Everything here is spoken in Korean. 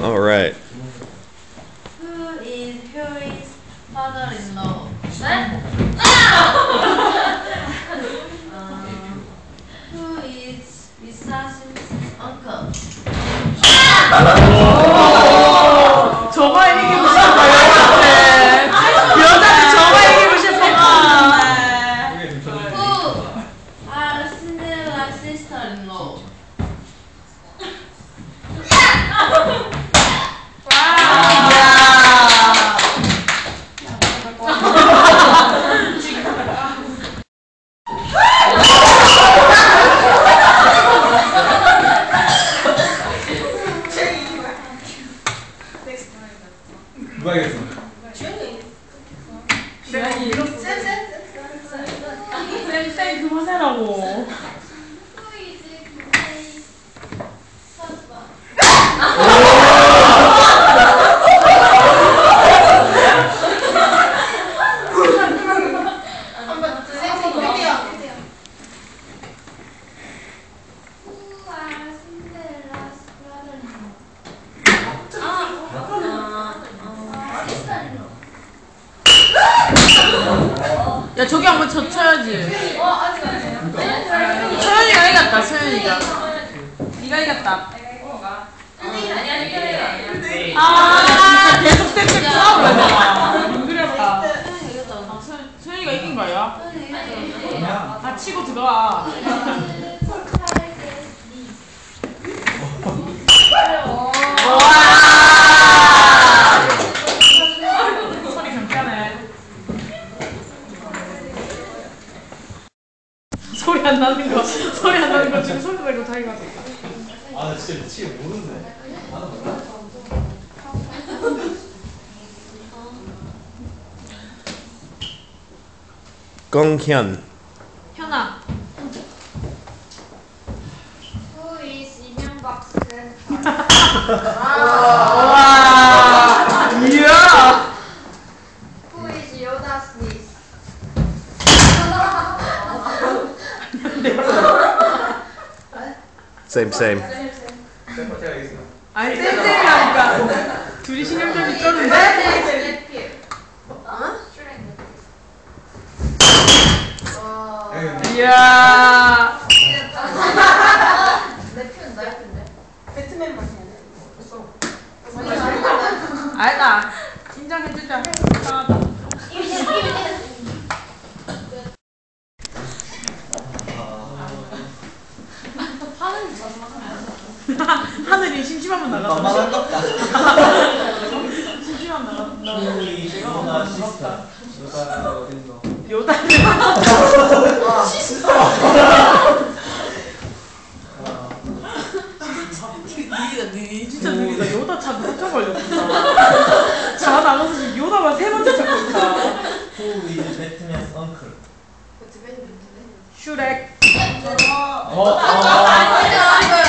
All right. Who is Fury's father-in-law? Who is Wissa's uncle? 저만 이기고 싶어 여자는 저만 이기고 싶어. Who are Cinderella's sister-in-law? 누가 이겼어? 쌤 그만해라고. Who is Kay's husband? Who are Cinderella's brother-in-law? sister-in-law. 야 저기 한번 쳐야지. 소연이가 이겼다. 소연이가. 네가 이겼다. 아 계속 땡땡 싸우려 내가. 그랬다. 소연이가 이긴 거야? 아 치고 들어와. 소리 괜찮네. 소리 안 나는 거 지금 소리 내고 자기가. 아, 나 진짜 미치게 모르는데. 나는 몰라. 꽁현. 현아. Who is 이명박's grandfather? 와. 이야. Who is Yoda's niece? Same. 제가 이겼어. 아니 쌤쌤이라니까. 둘이 신경전이 쩌는데? 이야. 배트맨 맛이야. 알다. 인정해주자. 이상하다. 하늘이 심심하면 나갔다. 만만한 것 같다. 심심하면 나갔다. 우리 시스타 시스타. 누가 어딨노? 요다는 진짜 느리다. 요다 차 깜짝 걸렸다. 차 나가서 지금 요다만 3번째 찾고 있다. Who is Batman's uncle? 슈렉. 어?